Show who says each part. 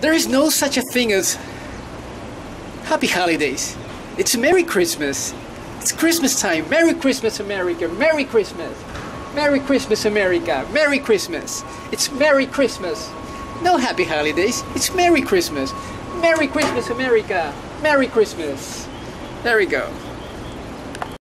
Speaker 1: There is no such a thing as Happy Holidays. It's Merry Christmas. It's Christmas time. Merry Christmas, America. Merry Christmas. Merry Christmas, America. Merry Christmas. It's Merry Christmas. No Happy Holidays. It's Merry Christmas. Merry Christmas, America. Merry Christmas. There we go.